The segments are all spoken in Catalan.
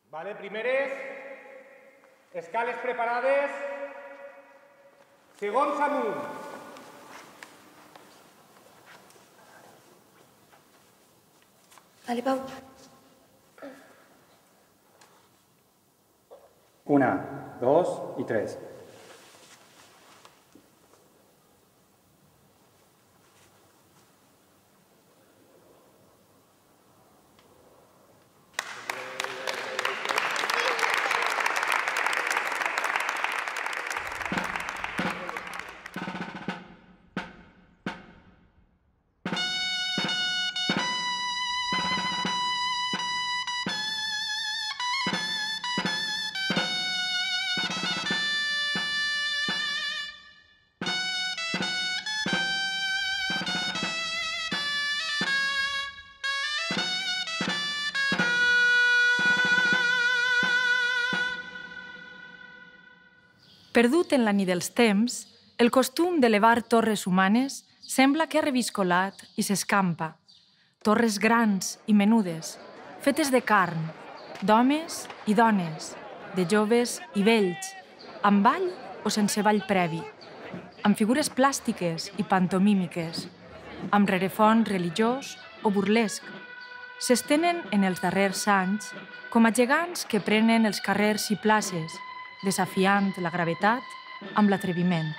Vale, primeres, escales preparades, segons amunt. Vale, Pau. 1, 2 i 3. Perdut en la nit dels temps, el costum d'elevar torres humanes sembla que ha reviscolat i s'escampa. Torres grans i menudes, fetes de carn, d'homes i dones, de joves i vells, amb ball o sense ball previ, amb figures plàstiques i pantomímiques, amb rerefons religiós o burlesc. S'estenen en els darrers anys com a gegants que prenen els carrers i places, desafiant la gravetat amb l'atreviment.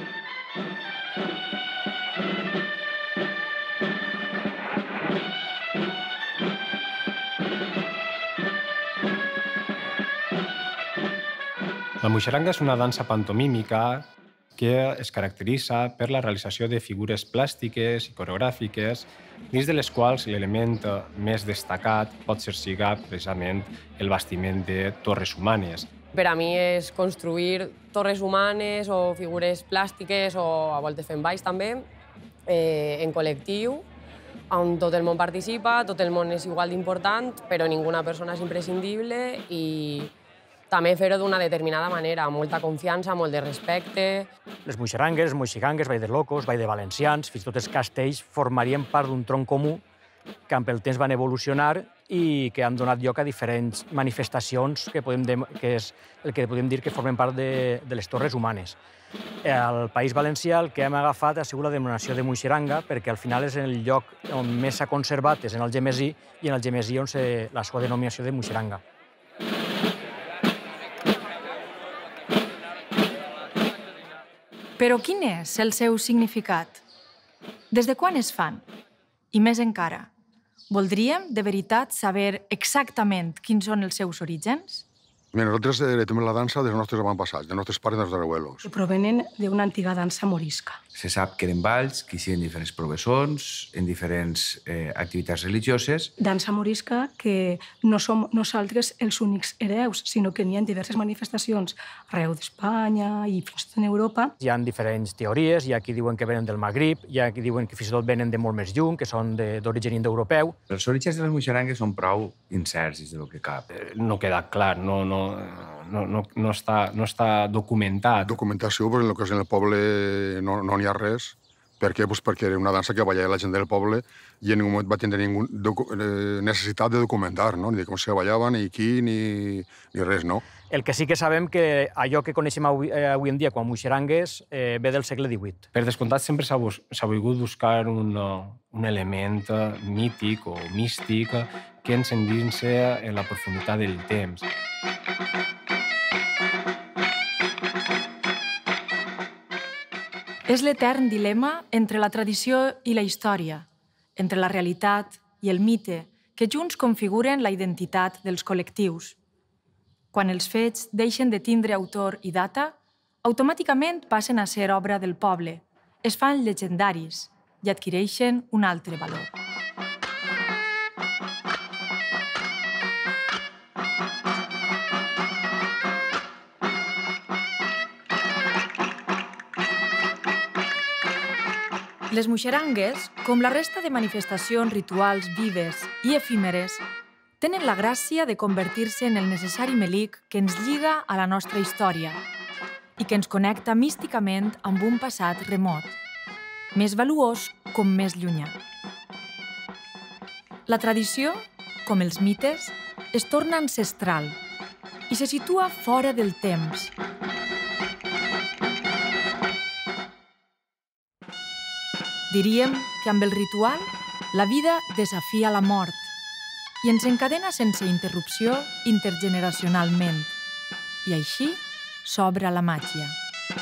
La muixeranga és una dansa pantomímica que es caracteritza per la realització de figures plàstiques i coreogràfiques, dins de les quals l'element més destacat pot ser precisament el bastiment de torres humanes. Per a mi és construir torres humanes o figures plàstiques o a voltes fent balls també, en col·lectiu, on tot el món participa, tot el món és igual d'important, però ninguna persona és imprescindible i també fer-ho d'una determinada manera, amb molta confiança, molt de respecte. Les muixerangues, els moixigangues, Ball de Locos, Ball de Valencians, fins i tot els castells formarien part d'un tronc comú que amb el temps van evolucionar i que han donat lloc a diferents manifestacions que és el que podem dir que formen part de les torres humanes. Al País Valencià el que hem agafat ha sigut la denominació de muixeranga perquè al final és el lloc on més s'ha conservat, és en el Gemesí, i en el Gemesí on la seva denominació de muixeranga. Però quin és el seu significat? Des de quan es fan? I més encara, voldríem de veritat saber exactament quins són els seus orígens? Nosaltres heretem la dansa dels nostres avantpassats, dels nostres pares i dels abuelos. Que provenen d'una antiga dansa morisca. Se sap que eren balls, que hi ha diferents professors, en diferents activitats religioses. Dansa morisca que no som nosaltres els únics hereus, sinó que n'hi ha diverses manifestacions arreu d'Espanya i fins i tot en Europa. Hi ha diferents teories, hi ha qui diuen que venen del Magrib, hi ha qui diuen que fins i tot venen de molt més lluny, que són d'origen indoeuropeu. Els orígens de les muixerangues són prou incerts, és del que cap. No queda clar, no està documentat. Documentació, perquè en el cas del poble no n'hi ha res. Per què? Perquè era una dansa que ballava la gent del poble i en ningú moment va tindre necessitat de documentar, no? Ni de com se ballava, ni qui, ni res, no? El que sí que sabem que allò que coneixem avui en dia com a muixerangues ve del segle XVIII. Per descomptat, sempre s'ha volgut buscar un element mític o místic que ens endinsi en la profunditat del temps. És l'etern dilema entre la tradició i la història, entre la realitat i el mite, que junts configuren la identitat dels col·lectius. Quan els fets deixen de tindre autor i data, automàticament passen a ser obra del poble, es fan llegendaris i adquireixen un altre valor. Les muixerangues, com la resta de manifestacions rituals vives i efímeres, tenen la gràcia de convertir-se en el necessari melic que ens lliga a la nostra història i que ens connecta místicament amb un passat remot, més valuós com més llunyà. La tradició, com els mites, es torna ancestral i se situa fora del temps. Diríem que amb el ritual la vida desafia la mort i ens encadena sense interrupció intergeneracionalment. I així s'obre la màgia.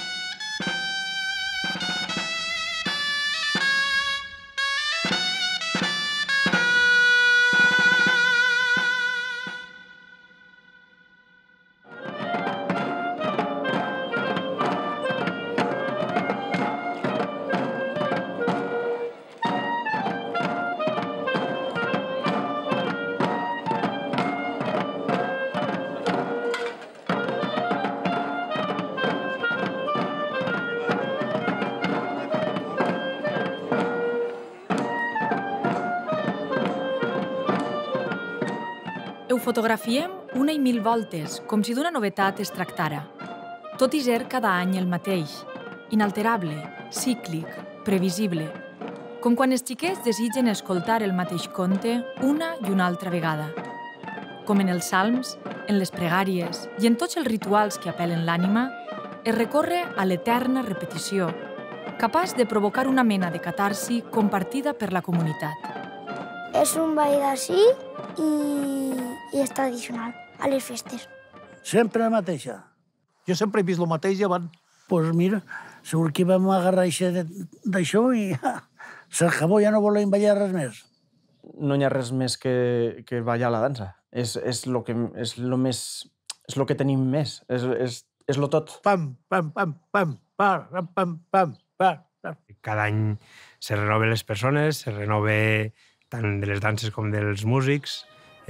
Ho fotografiem una i mil voltes, com si d'una novetat es tractara. Tot i ser cada any el mateix, inalterable, cíclic, previsible. Com quan els xiquets desitgen escoltar el mateix conte una i una altra vegada. Com en els salms, en les pregàries i en tots els rituals que apel·len l'ànima, es recorre a l'eterna repetició, capaç de provocar una mena de catarsi compartida per la comunitat. És un ball d'ací i és tradicional, a les festes. Sempre la mateixa. Jo sempre he vist el mateix i abans. Doncs mira, segur que vam agarrar d'això i s'acabó, ja no volem ballar res més. No hi ha res més que ballar la dansa. És lo que tenim més, és lo tot. Pam, pam, pam, pam, pam, pam, pam, pam. Cada any se renoven les persones, se renova tant de les danses com dels músics.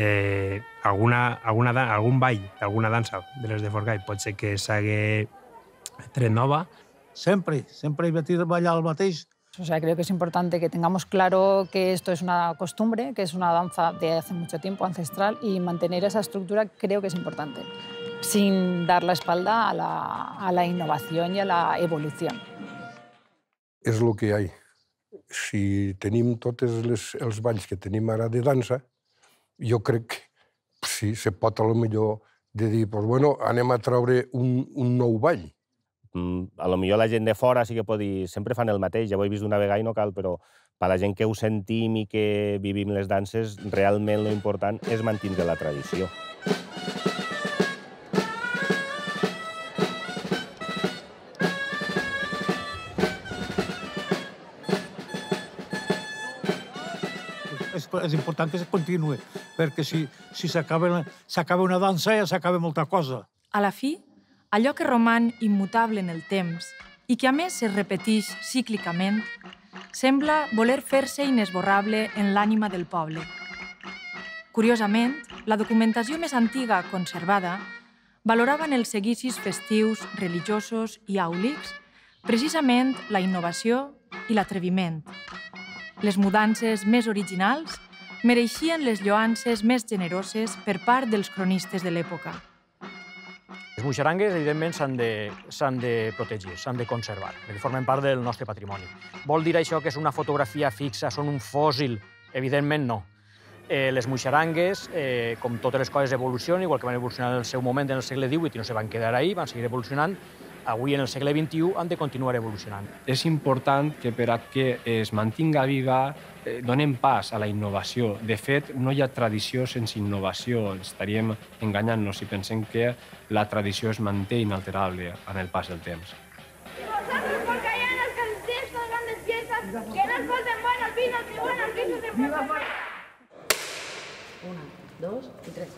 Algun ball d'alguna dansa de les de Forcall pot ser que s'hagi tret nova. Siempre he metido a bailar el mateix. O sea, creo que es importante que tengamos claro que esto es una costumbre, que es una danza de hace mucho tiempo, ancestral, y mantener esa estructura creo que es importante, sin dar la espalda a la innovación y a la evolución. És el que hi ha. Si tenim tots els balls que tenim ara de dansa, jo crec que sí, se pot a lo millor de dir, pues bueno, anem a treure un nou ball. A lo millor la gent de fora sí que pot dir, sempre fan el mateix, ja ho he vist una vegada i no cal, però per la gent que ho sentim i que vivim les danses, realment lo important és mantenir la tradició. És important que es continuï, perquè si s'acaba una dansa ja s'acaba molta cosa. A la fi, allò que roman immutable en el temps i que a més es repeteix cíclicament, sembla voler fer-se inesborrable en l'ànima del poble. Curiosament, la documentació més antiga conservada valorava en els seguicis festius, religiosos i àulics precisament la innovació i l'atreviment. Les mudances més originals mereixien les lloances més generoses per part dels cronistes de l'època. Les muixerangues, evidentment, s'han de protegir, s'han de conservar, perquè formen part del nostre patrimoni. Vol dir això que és una fotografia fixa, són un fòssil? Evidentment no. Les muixerangues, com totes les coses, evolucionen, igual que van evolucionar en el seu moment en el segle XVIII i no se van quedar ahí, van seguir evolucionant. Avui, en el segle XXI, han de continuar evolucionant. És important que per a que es mantinga viva donem pas a la innovació. De fet, no hi ha tradició sense innovació. Estaríem enganyant-nos si pensem que la tradició es manté inalterable en el pas del temps. Vosotros, porque allá en los calcetines son grandes fiestas, que no os falten buenos vinos ni buenos guisos de fuerza. 1, 2 y 3.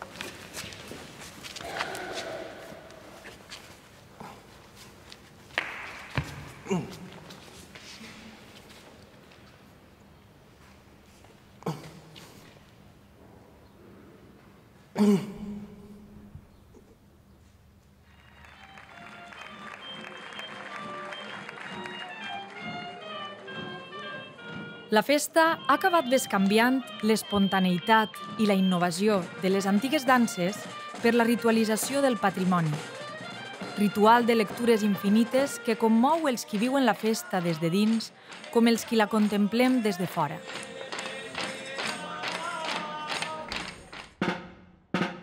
La festa ha acabat bescanviant l'espontaneïtat i la innovació de les antigues danses per la ritualització del patrimoni. Ritual de lectures infinites que commou els qui viuen la festa des de dins com els qui la contemplem des de fora.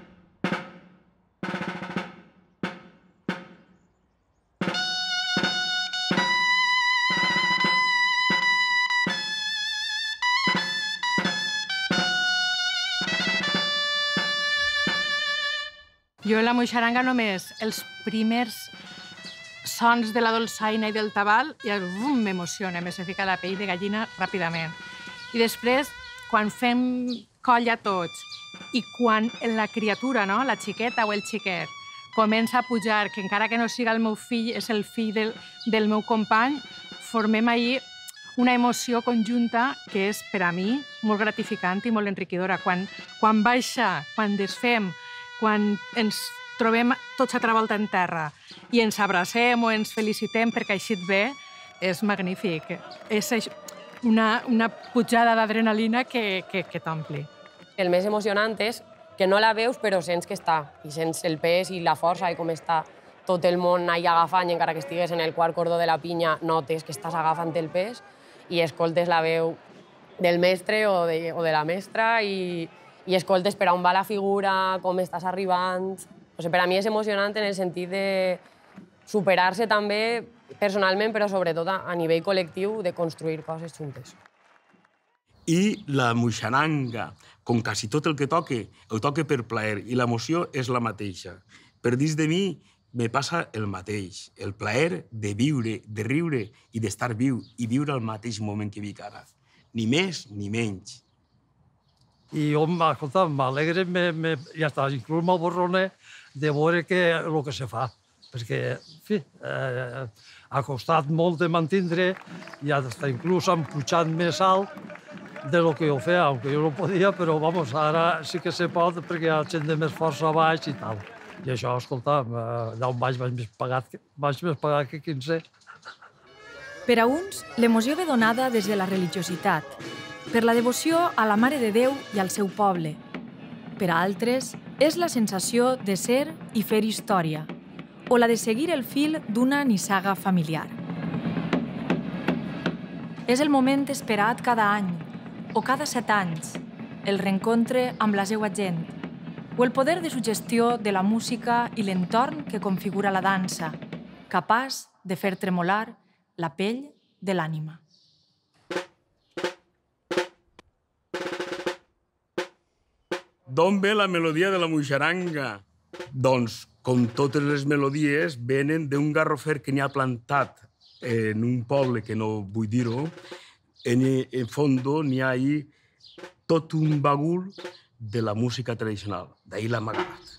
Jo en la moixaranga només els primers sons de la dolçaina i del tabal ja m'emociona, me se fica la pell de gallina ràpidament. I després, quan fem colla tots i quan la criatura, no? La xiqueta o el xiquet, comença a pujar, que encara que no siga el meu fill, és el fill del meu company, formem ahir una emoció conjunta que és, per a mi, molt gratificant i molt enriquidora. Quan baixa, quan desfem, quan ens trobem tots altra volta en terra i ens abracem o ens felicitem perquè ha eixit bé, és magnífic. És una pujada d'adrenalina que t'ompli. El més emocionant és que no la veus però sents que està, i sents el pes i la força i com està tot el món allà agafant, i encara que estigues en el quart cordó de la pinya, notes que estàs agafant el pes i escoltes la veu del mestre o de la mestra i escoltes per on va la figura, com estàs arribant. O sigui, per a mi és emocionant en el sentit de superar-se també personalment, però sobretot a nivell col·lectiu, de construir coses juntes. I la moixaranga, com quasi tot el que toque, ho toque per plaer, i l'emoció és la mateixa. Per dins de mi me passa el mateix, el plaer de viure, de riure i d'estar viu, i viure al mateix moment que vic ara. Ni més ni menys. I jo, escolta, m'alegre, ja està, inclús m'aborrone de veure el que se fa. Perquè, en fi, ha costat molt de mantindre i hasta inclús han pujat més alt de lo que jo feia, aunque jo no podia, però, vamos, ara sí que se pot perquè hi ha gent de més força a baix i tal. I això, escolta, allà on vaig més pagat que 15. Per a uns, l'emoció ve donada des de la religiositat, per la devoció a la Mare de Déu i al seu poble. Per a altres, és la sensació de ser i fer història, o la de seguir el fil d'una nissaga familiar. És el moment esperat cada any, o cada 7 anys, el reencontre amb la seva gent, o el poder de suggestió de la música i l'entorn que configura la dansa, capaç de fer tremolar la pell de l'ànima. D'on ve la melodia de la moixaranga? Doncs, com totes les melodies, venen d'un garrofer que n'hi ha plantat en un poble que no vull dir-ho. En fondo n'hi ha ahí tot un bagul de la música tradicional. D'ahí l'ha amagat.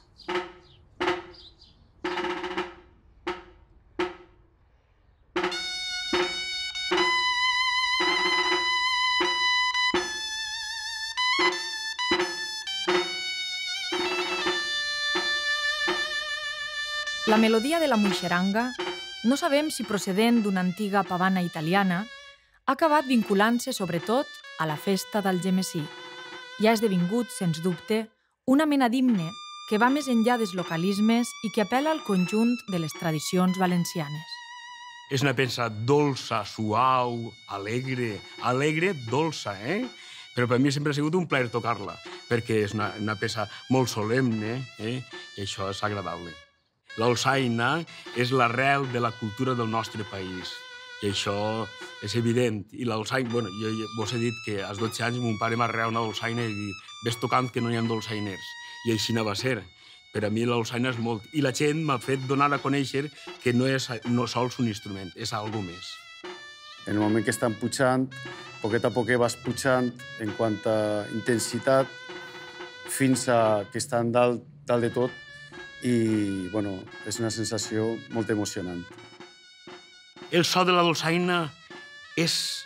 La melodia de la moixaranga, no sabem si procedent d'una antiga pavana italiana, ha acabat vinculant-se sobretot a la festa d'Algemesí i ha esdevingut, sens dubte, una mena d'himne que va més enllà dels localismes i que apel·la al conjunt de les tradicions valencianes. És una peça dolça, suau, alegre, dolça, Però per mi sempre ha sigut un plaer tocar-la, perquè és una peça molt solemne, i això és agradable. L'olsaina és l'arrel de la cultura del nostre país, i això és evident. I l'olsaina, bueno, jo vos he dit que als 12 anys mon pare m'arrea una dolçaina i dir ves tocant que no hi ha dolçainers. I així no va ser. Per a mi l'olsaina és molt... I la gent m'ha fet donar a conèixer que no és sols un instrument, és algo més. En el moment que estan pujant, poquet a poquet vas pujant en quant a intensitat fins a que estan dalt de tot i, bueno, és una sensació molt emocionant. El so de la dolçaina és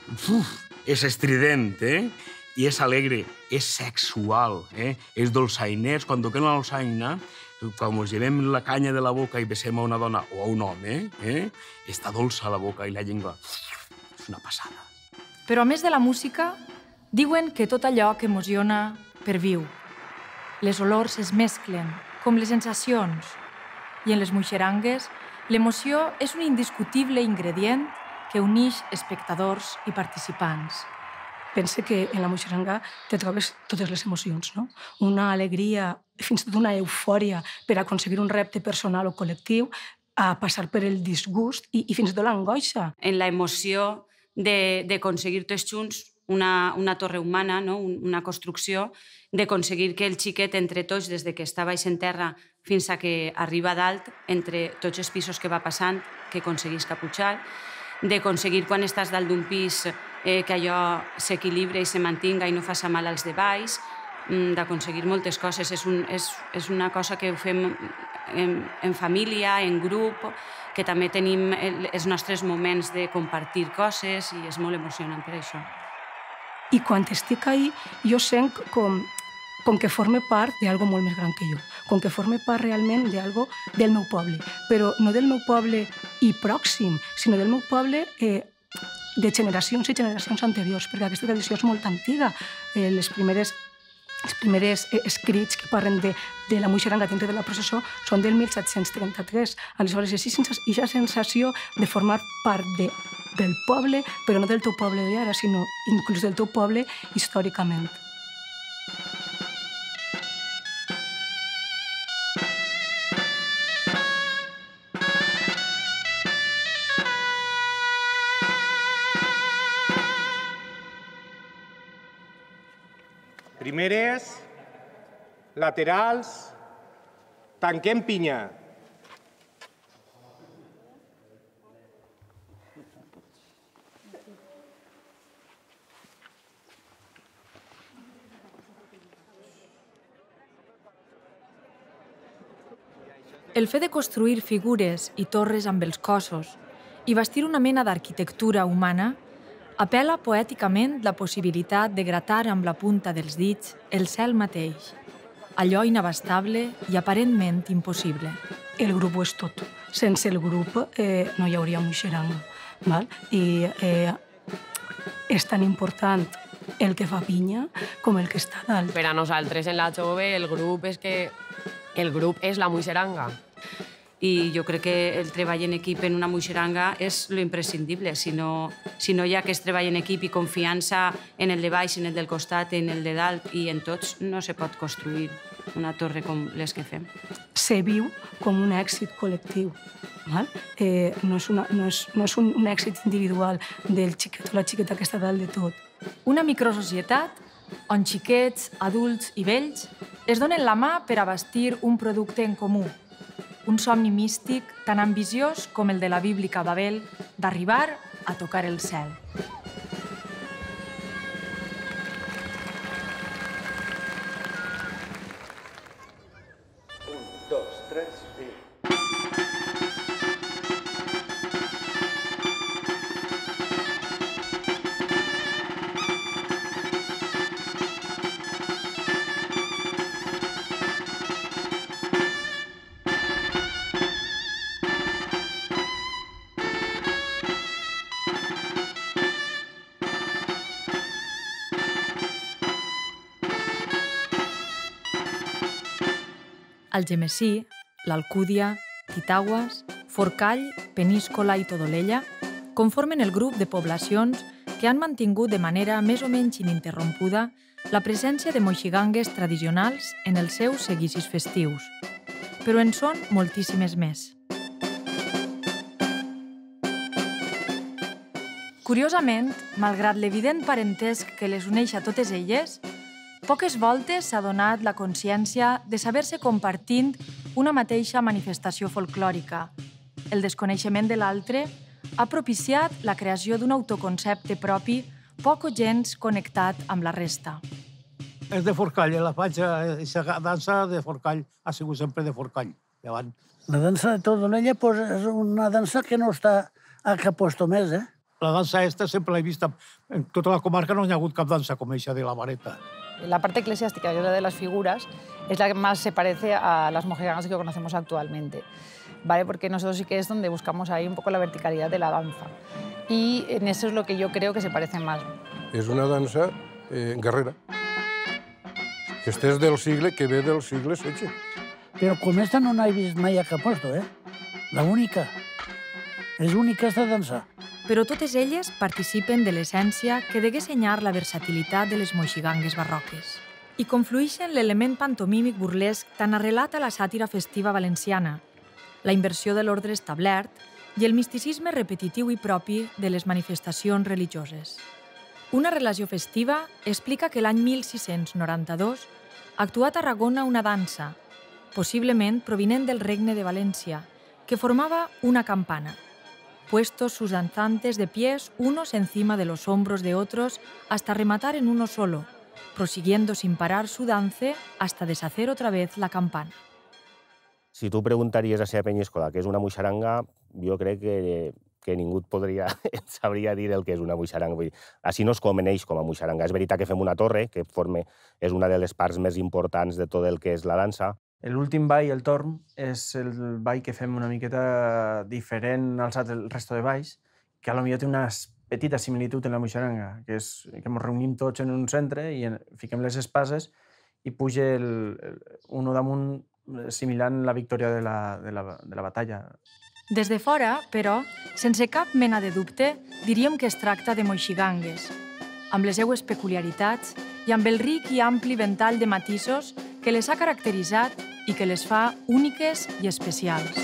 estrident, i és alegre, és sexual, Els dolçainers, quan toquem la dolçaina, quan ens llevem la canya de la boca i besem a una dona o a un home, està dolça la boca i la llengua. És una passada. Però a més de la música, diuen que tot allò que emociona perviu. Les olors es mesclen, com les sensacions. I en les moixarangues, l'emoció és un indiscutible ingredient que uneix espectadors i participants. Pense que en la moixaranga te trobes totes les emocions, no? Una alegria, fins i tot una eufòria per aconseguir un repte personal o col·lectiu, a passar per el disgust i fins i tot l'angoixa. En la emoció d'aconseguir tots junts una torre humana, una construcció, d'aconseguir que el xiquet entre tots, des que està baix en terra, fins a que arriba a dalt, entre tots els pisos que va passant, que aconseguisca pujar, d'aconseguir quan estàs dalt d'un pis que allò s'equilibra i se mantinga i no faça mal als de baix, d'aconseguir moltes coses. És una cosa que ho fem en família, en grup, que també tenim els nostres moments de compartir coses i és molt emocionant per això. I quan estic ahí, jo sent com que forme part d'algo molt més gran que jo, com que forme part realment d'algo del meu poble, però no del meu poble i pròxim, sinó del meu poble de generacions i generacions anteriors, perquè aquesta tradició és molt antiga. Els primers escrits que parlen de la muixeranga dintre de la processó són del 1733. Aleshores, és aquesta sensació de formar part del poble, però no del teu poble d'ara, sinó inclús del teu poble històricament. Primeres, laterals, tanquem pinya. El fet de construir figures i torres amb els cossos i bastir una mena d'arquitectura humana apel·la poèticament la possibilitat de gratar amb la punta dels dits el cel mateix, allò inabastable i aparentment impossible. El grup ho és tot. Sense el grup no hi hauria muixeranga. I és tan important el que fa pinya com el que està dalt. Per a nosaltres en la jove el grup és la muixeranga. I jo crec que el treball en equip en una muixeranga és lo imprescindible. Si no hi ha aquest treball en equip i confiança en el de baix, en el del costat, en el de dalt i en tots, no se pot construir una torre com les que fem. Se viu com un èxit col·lectiu. No és un èxit individual del xiquet o la xiqueta que està dalt de tot. Una microsocietat on xiquets, adults i vells es donen la mà per a bastir un producte en comú. Un somni místic tan ambiciós com el de la bíblica Babel d'arribar a tocar el cel. Algemesí, l'Alcúdia, Titaguas, Forcall, Peníscola i Todolella conformen el grup de poblacions que han mantingut de manera més o menys ininterrompuda la presència de moixigangues tradicionals en els seus seguicis festius. Però en són moltíssimes més. Curiosament, malgrat l'evident parentesc que les uneix a totes elles, poques voltes s'ha donat la consciència de saber-se compartint una mateixa manifestació folclòrica. El desconeixement de l'altre ha propiciat la creació d'un autoconcepte propi poc o gens connectat amb la resta. És de Forcall, la aquesta dansa de Forcall ha sigut sempre de Forcall. La dansa de Todolella és una dansa que no està a cap puesto més, La dansa aquesta sempre l'he vista. En tota la comarca no hi ha hagut cap dansa com aquesta de la vareta. La parte eclesiástica, que es la de las figuras, es la que más se parece a las mojigangas que conocemos actualmente, ¿vale? Porque nosotros sí que es donde buscamos ahí un poco la verticalidad de la danza. Y en eso es lo que yo creo que se parece más. És una dansa guerrera. Aquesta és del segle que ve del segle XVI. Però com esta no n'he vist mai a cap puesto, La única. És única esta dansa. Però totes elles participen de l'essència que degué senyar la versatilitat de les moixigangues barroques. I confluïxen l'element pantomímic burlesc tan arrelat a la sàtira festiva valenciana, la inversió de l'ordre establert i el misticisme repetitiu i propi de les manifestacions religioses. Una relació festiva explica que l'any 1692 actuà a Tarragona una dansa, possiblement provinent del Regne de València, que formaba una campana. Puestos sus danzantes de pies unos encima de los hombros de otros hasta rematar en uno solo, prosiguiendo sin parar su dance hasta deshacer otra vez la campana. Si tu preguntaries a Seva Penyíscola què és una muixaranga, jo crec que ningú et sabria dir el que és una muixaranga. Així no es coneix com a muixaranga. És veritat que fem una torre, que és una de les parts més importants de tot el que és la dansa. L'últim ball, el torn, és el ball que fem una miqueta diferent al resto de balls, que potser té una petita similitud en la muixaranga, que és que ens reunim tots en un centre i fiquem les espases i puja un damunt assimilant la victòria de la batalla. Des de fora, però, sense cap mena de dubte, diríem que es tracta de moixigangues, amb les seues peculiaritats i amb el ric i ampli ventall de matisos que les ha caracteritzat i que les fa úniques i especials.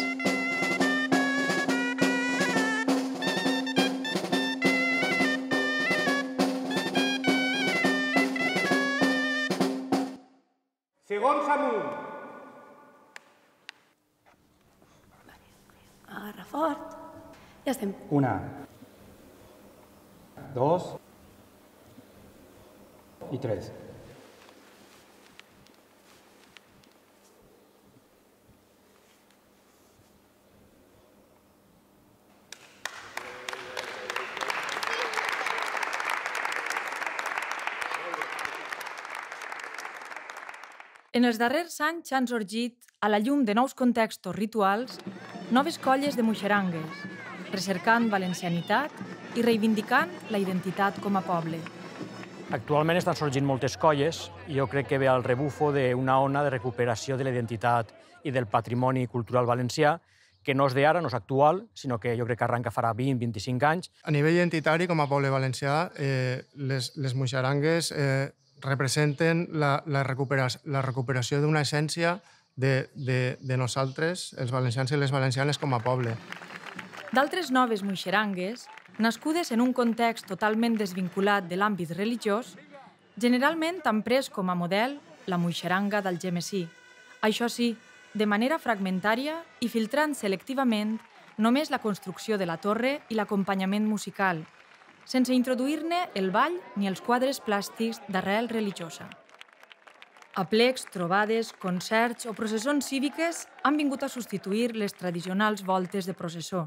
Segons amunt. Agarra fort. Ja estem. 1, 2 i 3. En els darrers anys han sorgit, a la llum de nous contextos rituals, noves colles de muixerangues, recercant valencianitat i reivindicant la identitat com a poble. Actualment estan sorgint moltes colles i jo crec que ve al rebufo d'una ona de recuperació de la identitat i del patrimoni cultural valencià, que no és d'ara, no és actual, sinó que jo crec que arranca farà 20-25 anys. A nivell identitari, com a poble valencià, les muixerangues representen la recuperació d'una essència de nosaltres, els valencians i les valencianes, com a poble. D'altres noves muixerangues, nascudes en un context totalment desvinculat de l'àmbit religiós, generalment han pres com a model la muixeranga d'Algemesí. Això sí, de manera fragmentària i filtrant selectivament només la construcció de la torre i l'acompanyament musical, sense introduir-ne el ball ni els quadres plàstics d'arrel religiosa. Aplecs, trobades, concerts o processons cíviques han vingut a substituir les tradicionals voltes de processó.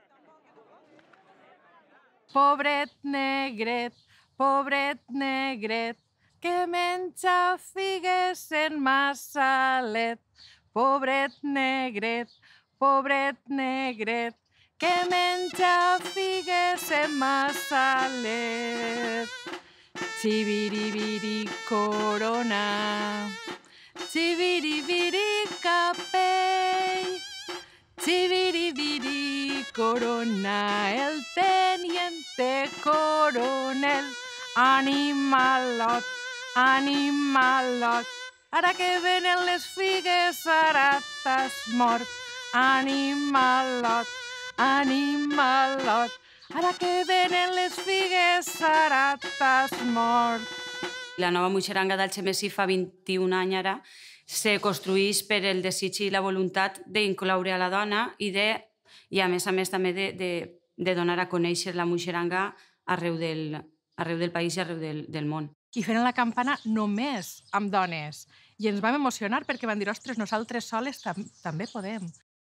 Pobret negret, que menja figues en massalet. Pobret negret, que menja figues en massalet. Xibiribiri corona, xibiribiri capell, xibiribiri corona, el teniente coronel, animalot, animalot. Ara que venen les figues, ara t'has mort, animalot, animalot. Ara que venen les figues, ara t'has mort. La nova muixeranga d'Algemesí fa 21 anys ara se construeix per el desig i la voluntat d'incloure a la dona i a més també de donar a conèixer la muixeranga arreu del país i arreu del món. I feren la campana només amb dones. I ens vam emocionar perquè van dir, ostres, nosaltres soles també podem.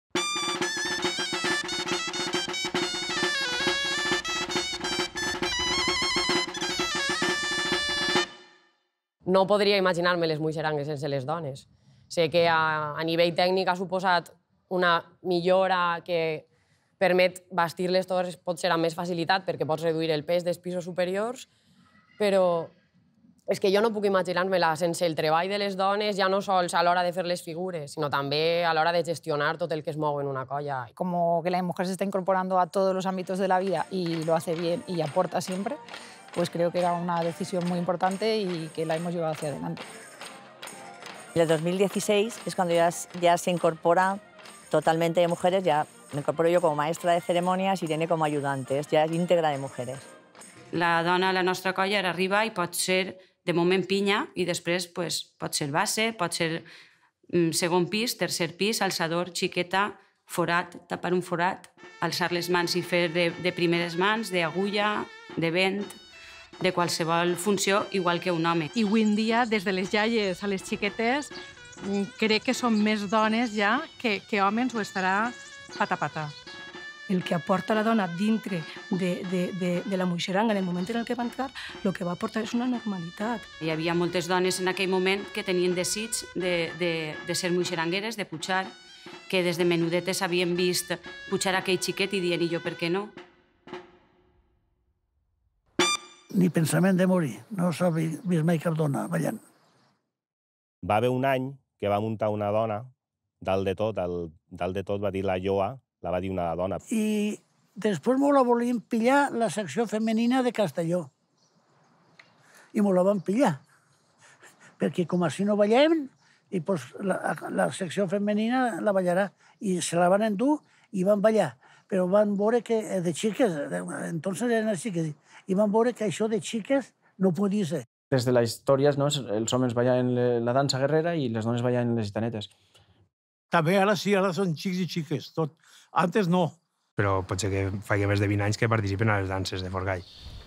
No podria imaginar-me les muixerangues sense les dones. Sé que a nivell tècnic ha suposat una millora que permet bastir les torres potser amb més facilitat perquè pots reduir el pes dels pisos superiors, però és que jo no puc imaginar-me-la sense el treball de les dones, ja no sols a l'hora de fer les figures, sinó també a l'hora de gestionar tot el que es mou en una colla. Como que la mujer se está incorporando a todos los ámbitos de la vida y lo hace bien y aporta siempre, pues creo que era una decisión muy importante y que la hemos llevado hacia adelante. En el 2016 es cuando ya se incorpora totalmente de mujeres, ya me incorporo yo como maestra de ceremonias y Irene como ayudantes, ya es íntegra de mujeres. La dona a la nostra colla arriba i pot ser, de moment, pinya i després pot ser base, pot ser Segon pis, tercer pis, alçador, xiqueta, forat, tapar un forat, alçar les mans i fer de primeres mans, d'agulla, de vent, de qualsevol funció, igual que un home. I avui en dia, des de les iaies a les xiquetes, crec que són més dones ja que homes, o estarà pata. El que aporta la dona dintre de la moixeranga en el moment en el que va entrar, el que va aportar és una normalitat. Hi havia moltes dones en aquell moment que tenien desig de ser moixerangueres, de pujar, que des de menudetes havien vist pujar aquell xiquet i dient, i jo per què no? Ni pensament de morir. No s'ha vist mai cap dona ballant. Va haver un any que va muntar una dona, dalt de tot va dir la lloa, la va dir una dona. I després m'ho la volien pillar la secció femenina de Castelló. I m'ho la van pillar. Perquè com així no ballem, i la secció femenina la ballarà. I se la van endur i van ballar. Però van veure que de xiques, entonces eren les xiques, i van veure que això de xiques no podia ser. Des de la història, els homes ballaven la dansa guerrera i les dones ballaven les gitanetes. També ara sí, ara són xics i xiques, tot. Antes no. Però potser que faig més de 20 anys que participen a les danses de Forcall.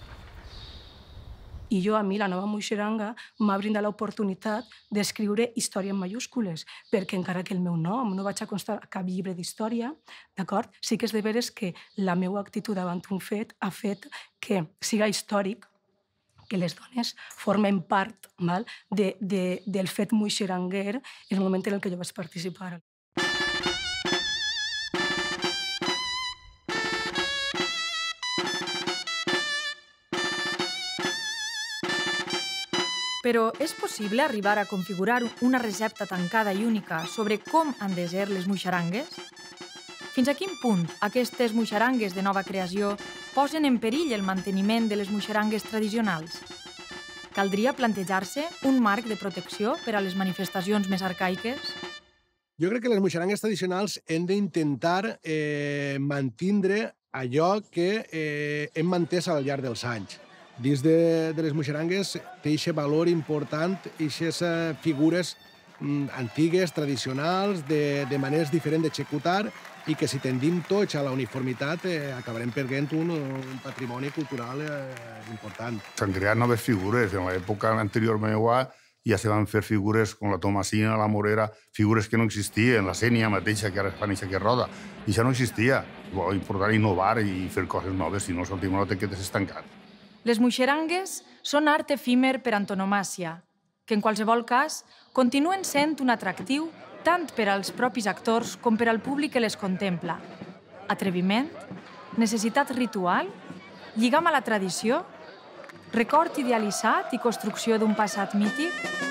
I jo, a mi, la nova moixeranga m'ha brindat l'oportunitat d'escriure història en majúscules, perquè encara que el meu nom no vaig a constar a cap llibre d'història, d'acord? Sí que és de veres que la meva actitud davant un fet ha fet que siga històric, que les dones formen part del fet moixeranguer en el moment en què jo vaig participar. Però és possible arribar a configurar una recepta tancada i única sobre com han de ser les moixerangues? Fins a quin punt aquestes moixerangues de nova creació posen en perill el manteniment de les moixerangues tradicionals? Caldria plantejar-se un marc de protecció per a les manifestacions més arcaiques? Jo crec que les moixerangues tradicionals hem d'intentar mantindre allò que hem mantès al llarg dels anys. Dins de les moixerangues té aquest valor important, aquestes figures antigues, tradicionals, de maneres diferents d'executar i que si tendim tots a la uniformitat acabarem perdent un patrimoni cultural important. S'han creat noves figures. En l'època anterior meva ja se van fer figures com la Tomasina, la Morera, figures que no existien, la Sènia mateixa, que ara fa néixer que roda. I això no existia. Bo, important innovar i fer coses noves, si no sortim una que t'has estancat. Les moixerangues són art efímer per antonomàsia, que en qualsevol cas continuen sent un atractiu tant per als propis actors com per al públic que les contempla. Atreviment, necessitat ritual, lligam a la tradició, record idealitzat i construcció d'un passat mític.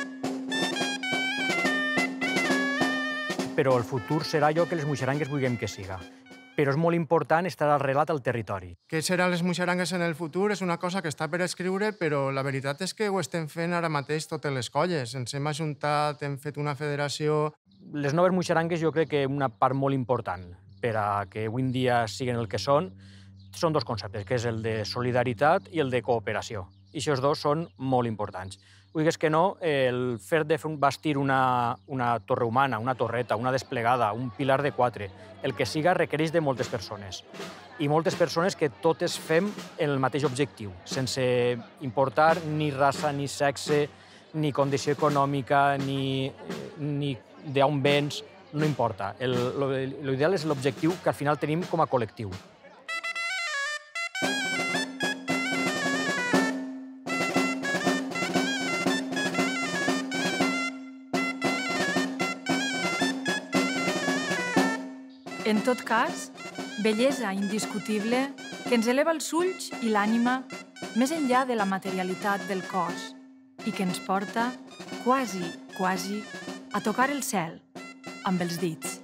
Però el futur serà allò que les moixerangues vulguem que siga. Però és molt important estar arrelat al territori. Què seran les moixerangues en el futur és una cosa que està per escriure, però la veritat és que ho estem fent ara mateix totes les colles. Ens hem ajuntat, hem fet una federació. Les noves moixerangues jo crec que una part molt important per a que avui en dia siguin el que són dos conceptes, que és el de solidaritat i el de cooperació. I aquests dos són molt importants. Vulguis que no, el fet de bastir una torre humana, una torreta, una desplegada, un pilar de 4, el que siga requereix de moltes persones. I moltes persones que totes fem el mateix objectiu, sense importar ni raça, ni sexe, ni condició econòmica, ni d'on vens, no importa. L'ideal és l'objectiu que al final tenim com a col·lectiu. En tot cas, bellesa indiscutible que ens eleva els ulls i l'ànima més enllà de la materialitat del cos i que ens porta, quasi, a tocar el cel amb els dits.